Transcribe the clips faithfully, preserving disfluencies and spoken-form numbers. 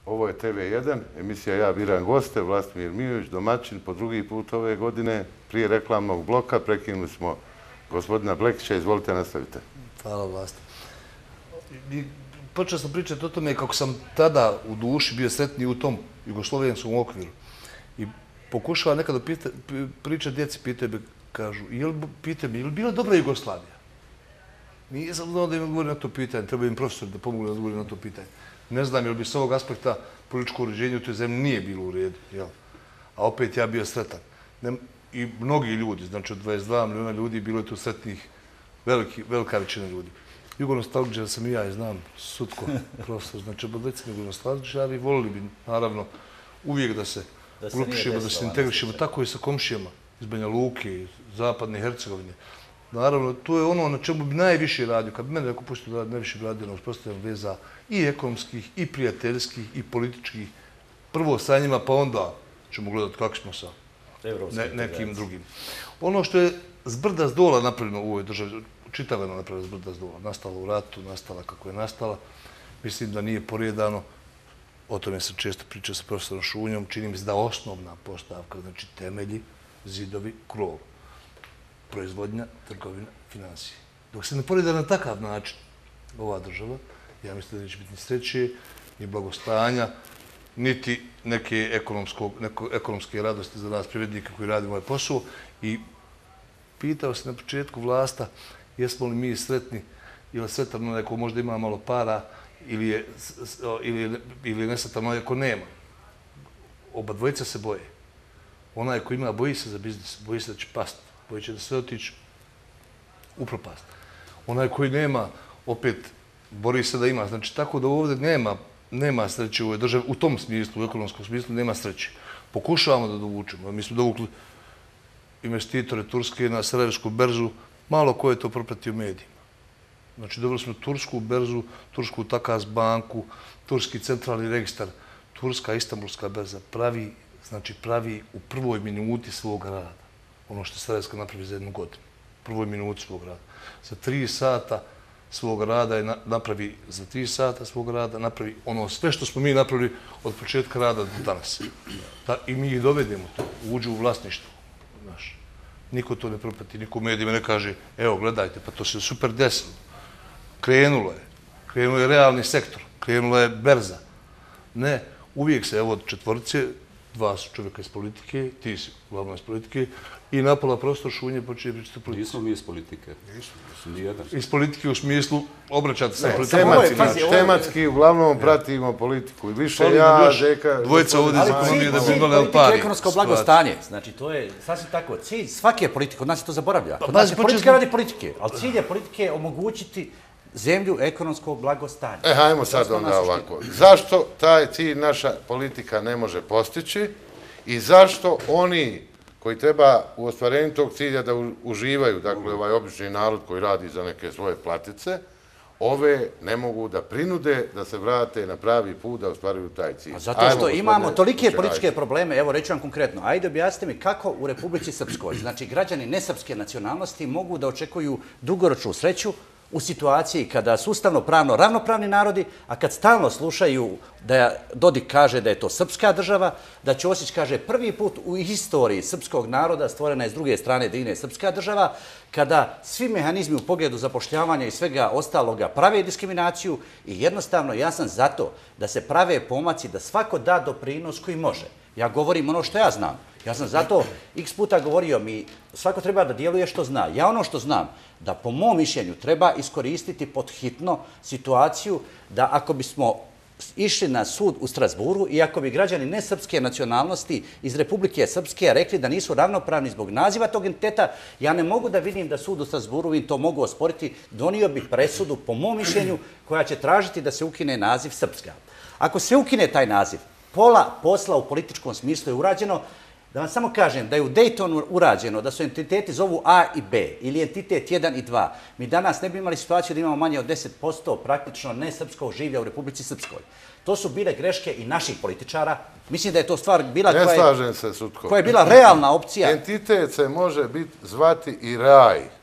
Ovo je te ve jedan, emisija Ja biram goste, Vlastimir Mijović, domaćin, po drugi put ove godine, prije reklamnog bloka, prekinuli smo gospodina Blekića, izvolite, nastavite. Hvala, Vlasta. Počeo sam pričati o tome kako sam tada u duši bio sretniji u tom jugoslovenskom okviru. I pokušava nekada pričati, djeci pitaju me, kažu, pitaju me, je li bila dobra Jugoslavija? Nisam znao da im odgovorim na to pitanje, treba im profesor da pomogu da odgovorim na to pitanje. Ne znam, jer bi s ovog aspekta političko uređenje u toj zemlji nije bilo u redu, jel? A opet ja bio sretan. I mnogi ljudi, znači od dvadeset dva miliona ljudi, bilo je tu sretnih, velika većina ljudi. Jugonostalgičar sam i ja, i znam, Sutko, profesor, znači obodlecima jugonostalgičari, volili bi, naravno, uvijek da se uključimo, da se integrišemo, tako i sa komšijama iz Banja Luke, iz Zapadne Hercegovine. Naravno, to je ono na čemu bi najviše radio, kad bi mene neko pustio da najviše bi radio na uspostavljanju veza i ekonomskih, i prijateljskih, i političkih. Prvo sa njima, pa onda ćemo gledati kako smo sa nekim drugim. Ono što je zbrda zdola napravljeno u ovoj državi, čitaveno napravljeno zbrda zdola, nastala u ratu, nastala kako je nastala, mislim da nije poredano. O tome sam često pričao sa profesorom Šunjom, čini mi se da osnovna postavka, znači temelji, zidovi, krov. Proizvodnja, trgovina, financije. Dok se ne poreda na takav način ova država, ja mislim da neće biti ni sreće, ni blagostanja, niti neke ekonomske radosti za nas privrednika koji radimo ovaj posao. I pitao se na početku Vlasta, jesmo li mi sretni ili sretan onaj ko možda ima malo para ili je nesretan onaj ko nema. Oba dvojica se boje. Onaj ko ima, boji se za biznis, boji se da će pasti. Boji će da sve otići u propast. Onaj koji nema, opet, bori se da ima. Znači, tako da ovdje nema sreće u ovoj državi, u tom smislu, u ekonomskom smislu, nema sreće. Pokušavamo da dovučemo. Mi smo dovukli investitore Turske na Sarajevsku berzu, malo ko je to propratio medijima. Znači, dobili smo Tursku berzu, Tursku Takas banku, Turski centralni registar, Turska Istanbulska berza pravi, znači pravi u prvoj minuti svog rada. Ono što Sarajevska napravi za jednu godinu. Prvoj minuti svog rada. Za tri sata svog rada je napravi, za tri sata svog rada napravi ono sve što smo mi napravili od početka rada do danas. I mi ih dovedemo to, uđu u vlasništvo. Niko to ne propati, niko u medijima ne kaže, evo gledajte, pa to se super desilo. Krenulo je. Krenulo je realni sektor. Krenula je berza. Ne, uvijek se, evo od četvorice, dva su čovjeka iz politike, ti si uglavnom iz politike, i napola prostor Šunje počeje pričati o politici. Nismo mi iz politike. Nismo, nijedan. Iz politike u smislu obraćati se politiku. Tematski, uglavnom pratimo politiku. I više ja, Žeka... Dvojica ovdje iz ekonomije da bi imali Alpari. Politika je ekonomsko blagostanje. Znači, to je sasvim tako. Cilj svake politike, od nas se to zaboravlja. Od nas je politika radi politike. Ali cilj je politike omogućiti zemlju ekonomskog blagostanja. E, hajmo sad onda ovako. Zašto taj cilj naša politika ne može postići i zašto oni koji treba u ostvarenju tog cilja da uživaju, dakle ovaj obični narod koji radi za neke svoje platice, ove ne mogu da prinude da se vrate na pravi put da ostvaruju taj cilj. Zato što imamo tolike političke probleme, evo reću vam konkretno, ajde objasnite mi kako u Republici Srpskoj, znači građani nesrpske nacionalnosti mogu da očekuju dugoročnu sreću u situaciji kada su ustavno-pravno ravnopravni narodi, a kad stalno slušaju da Dodik kaže da je to srpska država, da Ćosić kaže prvi put u istoriji srpskog naroda stvorena je s druge strane Drine srpska država, kada svi mehanizmi u pogledu zapošljavanja i svega ostaloga prave diskriminaciju i jednostavno ja sam zato da se prave pomaci da svako da doprinos koji može. Ja govorim ono što ja znam. Ja sam zato x puta govorio mi, svako treba da djeluje što zna. Ja ono što znam, da po mom mišljenju treba iskoristiti pod hitno situaciju da ako bismo išli na sud u Strasburu i ako bi građani nesrpske nacionalnosti iz Republike Srpske rekli da nisu ravnopravni zbog naziva tog entiteta, ja ne mogu da vidim da sud u Strasburu im to mogu osporiti, donio bi presudu po mom mišljenju koja će tražiti da se ukine naziv Srpska. Ako se ukine taj naziv, pola posla u političkom smislu je urađeno. Da vam samo kažem da je u Daytonu urađeno da su entiteti zovu A i B ili entitet jedan i dva. Mi danas ne bi imali situaciju da imamo manje od deset posto praktično nesrpskog življa u Republici Srpskoj. To su bile greške i naših političara. Mislim da je to stvar bila koja je, ne slažem se, Sutko. Koja je bila realna opcija. Entitet se može biti zvati i raj.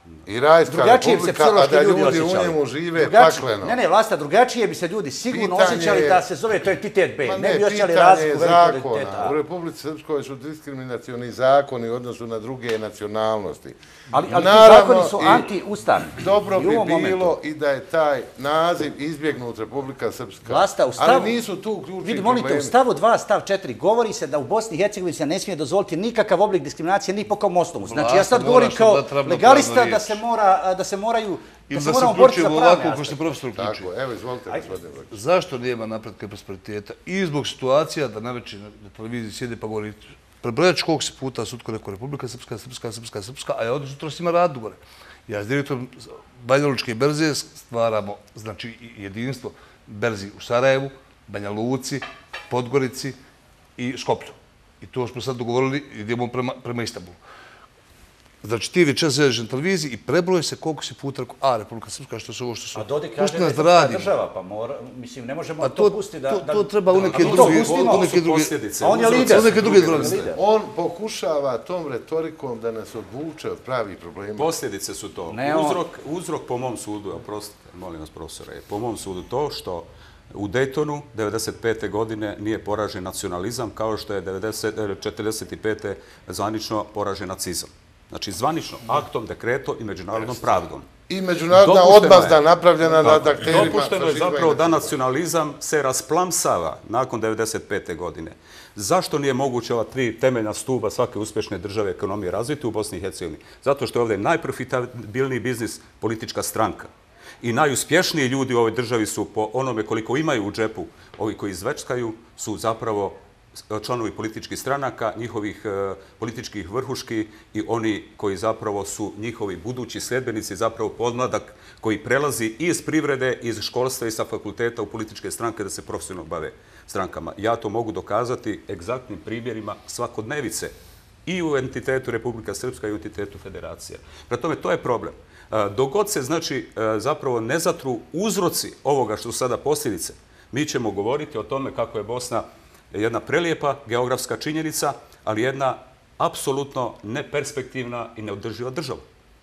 i rajska Drugačije bi se republika, a da psihološki ljudi ljudi u osjećali. njemu žive Drugačije- pakleno. Ne, ne, Vlasta, drugačije bi se ljudi sigurno Pitanje osjećali je- da se zove to entitet B. Ma Ne bi osjećali pitanje razliku je velikog zakona. entiteta. U Republici Srpskoj su diskriminacioni zakoni u odnosu na druge nacionalnosti. Ali, ali ti Naravno, zakoni su i anti-ustavni. Dobro I u bi ovom momentu. bilo i da je taj naziv izbjegnut Republika Srpska. Vlasta u stavu, Ali nisu tu ključni vidi, molim te, problemi. u stavu dva, stav četiri govori se da u Bosni i Hercegovini se ne smije dozvoliti nikakav oblik diskriminacije ni po kom osnovu. Znači, ja Vlasta sad govorim mora kao dati ravnopravnu legalista da riječ. se mora, da se moraju, Ili da se da se moramo boriti za uključujemo pravne ovako, ko što aspekte. profesor uključuje. Tako, evo, izvolite, gospodine Blakić. Zašto nema napretka i prosperiteta? I zbog situacija da naveče na na televiziji sjede pa govori prebrojać koliko se puta sutko neko Republika Srpska, Srpska, Srpska, Srpska, a ja ovdje sutra s njima radu gore. Ja s direktorom Banja Lučke berze stvaramo znači i jedinstvo berzi u Sarajevu, Banja Luci, Podgorici i Skoplju. I to smo sad dogovorili, idemo prema, prema Istanbulu. Znači ti večer sedeš na televiziji i prebroje se koliko si puta rekao, a Republika Srpska, što su ovo, što su A ovo. Dodik kaže Pusti da je nas da srpska radimo. država, pa mora, mislim, ne možemo A to to, pustiti da... to, da- to treba u neke mi to druge... pustimo, u to neke su druge... posljedice. A on je Uzroci lider. su neke druge druge vrste. vrste. On pokušava tom retorikom da nas odvuče od pravih problema. Posljedice su to. Ne, on- Uzrok, uzrok po mom sudu, oprostite, molim vas profesore, je po mom sudu to što u Daytonu devedeset pete godine nije poražen nacionalizam kao što je četrdeset pete zvanično poražen nacizam. Znači zvanično, aktom, dekretom i međunarodnom pravdom. I međunarodna Dopušteno odmazda je. napravljena nad Tako, akterima. Dopušteno je fašizma i zapravo da nacizma. nacionalizam se rasplamsava nakon devedeset pete godine. Zašto nije moguće ova tri temeljna stuba svake uspješne države ekonomije razviti u Bosni i Hercegovini? Zato što je ovdje najprofitabilniji biznis politička stranka. I najuspješniji ljudi u ovoj državi su po onome koliko imaju u džepu, ovi koji izveckaju, su zapravo članovi političkih stranaka, njihovih e, političkih vrhuški i oni koji zapravo su njihovi budući sljedbenici, zapravo podmladak koji prelazi iz privrede, iz školstva i sa fakulteta u političke stranke da se profesionalno bave strankama. Ja to mogu dokazati egzaktnim primjerima svakodnevice i u entitetu Republika Srpska i u entitetu Federacija. Prema tome, to je problem. Dok god se, znači, zapravo ne zatru uzroci ovoga što su sada posljedice, mi ćemo govoriti o tome kako je Bosna jedna prelijepa geografska činjenica, ali jedna apsolutno neperspektivna i neodrživa država.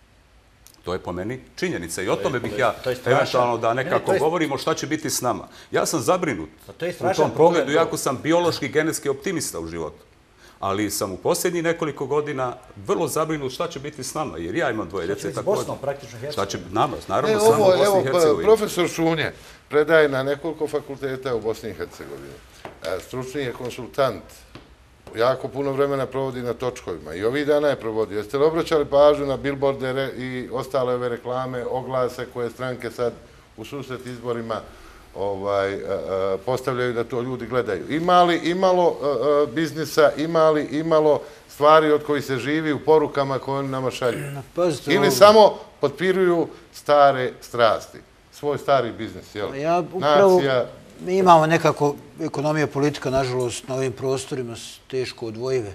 To je po meni činjenica i o tome bih ja to je strašno. eventualno da Ne, ne, nekako to je- govorimo šta će biti s nama. Ja sam zabrinut Pa to je u strašan tom problem. pogledu, iako sam biološki, genetski optimista u životu. Ali sam u posljednjih nekoliko godina vrlo zabrinut šta će biti s nama, jer ja imam dvoje Šta će djece biti s također. Bosnom, praktično Šta Hercegovinom? će nama, Ne, naravno, samo u ovo, Bosni evo, i Hercegovini. profesor Šunje predaje na nekoliko fakulteta u Bosni i Hercegovini. E, Stručni je konsultant. Jako puno vremena provodi na točkovima. I ovih dana je provodio. Jeste li obraćali pažnju na billboarde re- i ostale ove reklame, oglase koje stranke sad u susret izborima ovaj, e, e, postavljaju da to ljudi gledaju? Ima li imalo e, e, biznisa, ima li imalo stvari od kojih se živi u porukama koje oni nama šalju? Pazite, Ili ovo- samo potpiruju stare strasti, svoj stari biznis, jel? Ja upravo, Nacija, mi imamo nekako, ekonomija i politika, nažalost, na ovim prostorima su teško odvojive,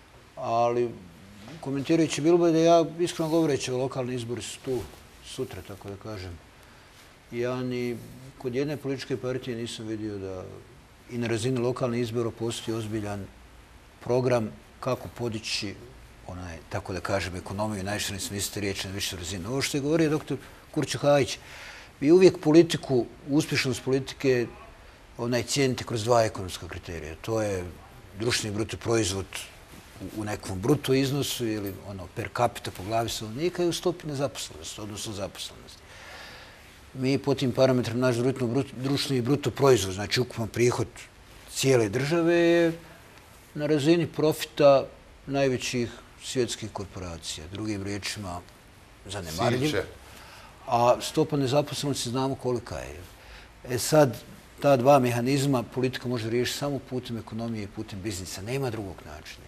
ali komentirajući billboarde, ja iskreno govoreći, lokalni izbori su tu sutra, tako da kažem. Ja ni kod jedne političke partije nisam vidio da i na razini lokalnih izbora postoji ozbiljan program kako podići onaj, tako da kažem, ekonomiju, najširem smislu te riječi na više razine. Ovo što je govorio doktor Kurčo Hajić, vi uvijek politiku, uspješnost politike onaj cijenite kroz dva ekonomska kriterija. To je društveni bruto proizvod u nekom bruto iznosu ili ono per capita po glavi stanovnika i u stopi nezaposlenosti, odnosno zaposlenosti. Mi po tim parametrima naš društveni bruto proizvod, znači ukupan prihod cijele države je na razini profita najvećih svjetskih korporacija. Drugim riječima zanemarljiv. siće. A stopa nezaposlenosti znamo kolika je. E sad, ta dva mehanizma politika može riješiti samo putem ekonomije i putem biznisa. Nema drugog načina.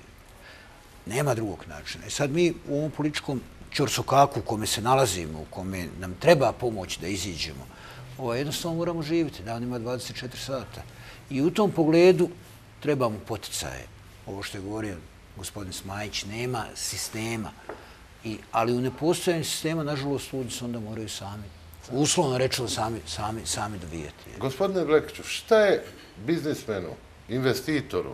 Nema drugog načina. E sad mi u ovom političkom ćorsokaku u kome se nalazimo, u kome nam treba pomoć da iziđemo, ovo jednostavno moramo živjeti danima dvadeset četiri sata. I u tom pogledu trebamo poticaje. Ovo što je govorio gospodin Smajić, nema sistema. I, ali u nepostojanju sistema, nažalost, ljudi se onda moraju sami, uslovno rečeno, sami, sami, sami dobijati. Gospodine Blekiću, šta je biznismenu, investitoru,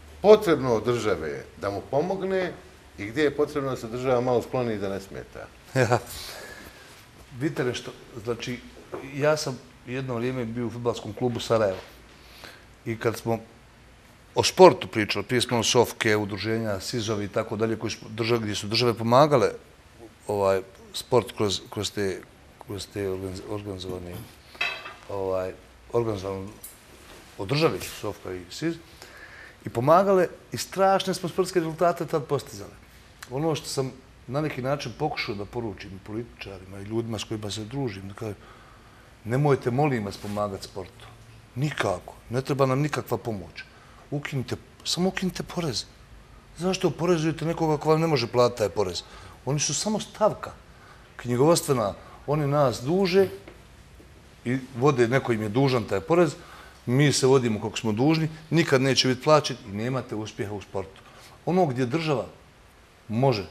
potrebno od države da mu pomogne i gdje je potrebno da se država malo skloni i da ne smeta? Ja. Vidite nešto, znači, ja sam jedno vrijeme bio u fudbalskom klubu Sarajevo. I kad smo o športu pričali, prije smo o Sofke, udruženja, Sizovi i tako dalje, koji su države, gdje su države pomagale ovaj sport kroz, kroz te, kroz te organizovane, ovaj, organizovane od državi, Sofka i Siz, i pomagale i strašne smo sportske rezultate tad postizali. Ono što sam na neki način pokušao da poručim političarima i ljudima s kojima se družim, da kažem, nemojte, molim vas, pomagati sportu. Nikako. Ne treba nam nikakva pomoć. Ukinite, samo ukinite porez. Zašto oporezujete nekoga ko vam ne može platiti taj porez? Oni su samo stavka knjigovodstvena. Oni nas duže i vode, neko im je dužan taj porez, mi se vodimo kako smo dužni, nikad neće biti plaćen i nemate uspjeha u sportu. Ono gdje država može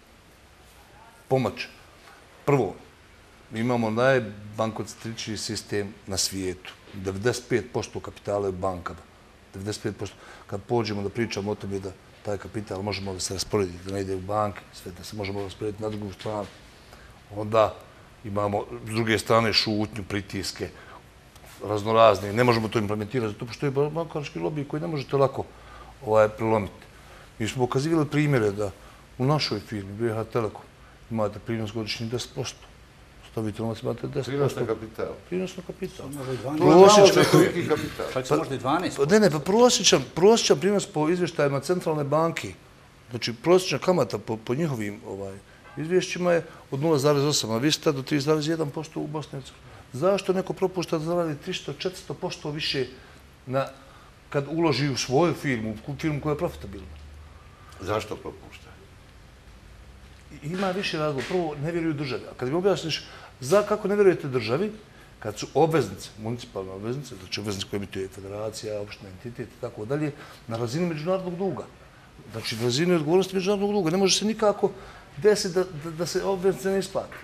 pomoći. Prvo, mi imamo najbankocentričniji sistem na svijetu. devedeset pet posto kapitala je u bankama. devedeset pet posto. Kad pođemo da pričamo o tome da taj kapital možemo da se rasporediti, da ne ide u banke, sve da se možemo rasporediti na drugu stranu, onda imamo s druge strane šutnju, pritiske, raznorazne. Ne možemo to implementirati, zato što je bankarski lobby koji ne možete lako ovaj, prelomiti. Mi smo pokazivali primjere da u našoj firmi, B H Telekom, imate prinos godišnji deset posto. Stavite novac, imate deset posto. Prinos na kapital. Prinos na kapital. Prosječan kapital. Pa će možda i dvanaest posto. Ne, ne, pa prosječan, prosječan prinos po izvještajima centralne banke, znači prosječna kamata po, po njihovim ovaj, izvješćima je od nula zarez osam, a vi ste do tri zarez jedan posto u Bosni i Hercegovini. Zašto neko propušta da zaradi tristo do četiristo posto više na, kad uloži u svoju firmu, u firmu koja je profitabilna? Zašto propušta? Ima više razloga. Prvo, ne vjeruju državi. A kad mi objasniš za kako ne vjerujete državi, kad su obveznice, municipalne obveznice, znači obveznice koje emituje federacija, opština, entitet i tako dalje, na razini međunarodnog duga. Znači, na razini odgovornosti međunarodnog duga. Ne može se nikako desiti da, da, da se obveznice ne isplati.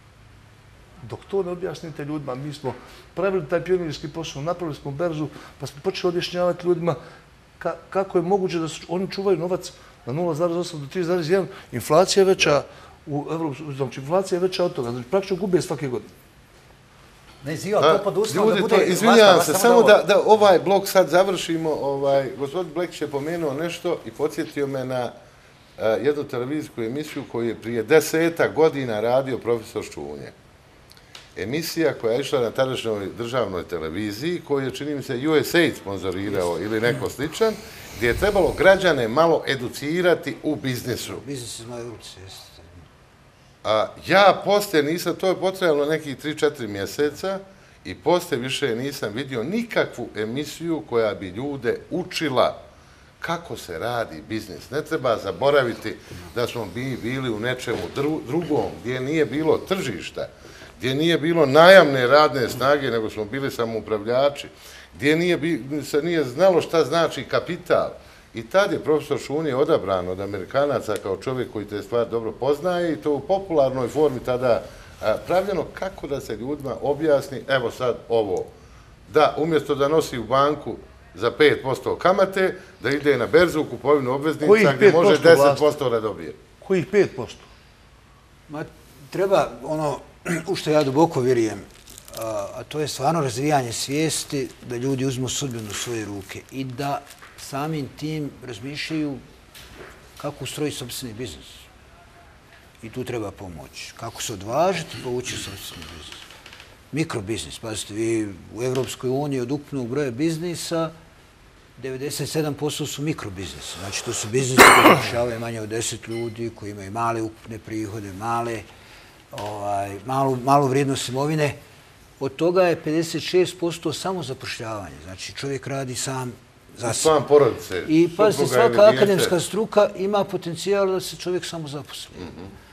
Dok to ne objasnite ljudima, mi smo pravili taj pionirski posao, napravili smo berzu, pa smo počeli objašnjavati ljudima ka, kako je moguće da su, oni čuvaju novac na nula zarez osam do tri zarez jedan. Inflacija je veća u Evropsku, znači inflacija je veća od toga, znači praktično gube svake godine. Ne, Zio, to pod uslovom da bude... To, izvinjavam se, samo da, da ovaj blok sad završimo. Ovaj, gospodin Blekić je pomenuo nešto i podsjetio me na uh, jednu televizijsku emisiju koju je prije deseta godina radio profesor Ščunje. Emisija koja je išla na tadašnjoj državnoj televiziji, koju je, čini mi se, U S A I D sponzorirao ili neko sličan, gdje je trebalo građane malo educirati u biznisu. Biznis iz moje ruci, jeste. A ja poslije nisam, to je potrebalo nekih tri četiri mjeseca i poslije više nisam vidio nikakvu emisiju koja bi ljude učila kako se radi biznis. Ne treba zaboraviti da smo mi bili u nečemu drugom, gdje nije bilo tržišta, gdje nije bilo najamne radne snage, nego smo bili samoupravljači, gdje nije, se nije znalo šta znači kapital. I tad je profesor Šunje odabran od Amerikanaca kao čovjek koji te stvari dobro poznaje i to u popularnoj formi tada a, pravljeno kako da se ljudima objasni, evo sad ovo, da umjesto da nosi u banku za pet posto kamate, da ide na berzu u kupovinu obveznica gdje može deset posto da dobije. Kojih pet posto? Ma, treba ono u što ja duboko vjerujem, a, a to je stvarno razvijanje svijesti da ljudi uzmu sudbinu u svoje ruke i da samim tim razmišljaju kako ustrojiti sopstveni biznis. I tu treba pomoć. Kako se odvažiti i povući sopstveni biznis. Mikrobiznis, pazite, vi u Evropskoj uniji od ukupnog broja biznisa devedeset sedam posto su mikrobiznisi. Znači, to su biznisi koji zapošljavaju manje od deset ljudi, koji imaju male ukupne prihode, male, ovaj, malu, malu vrijednost imovine. Od toga je pedeset šest posto samo zapošljavanje. Znači, čovjek radi sam za sebe. porodice. I pazite, svaka akademska struka ima potencijal da se čovjek samo zaposli. Mm-hmm.